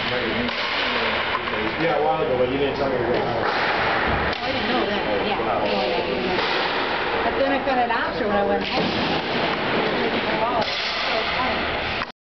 Yeah, a while ago, but you didn't tell me you were going to hire. I didn't know that. Yeah. But then I found out after when I went home.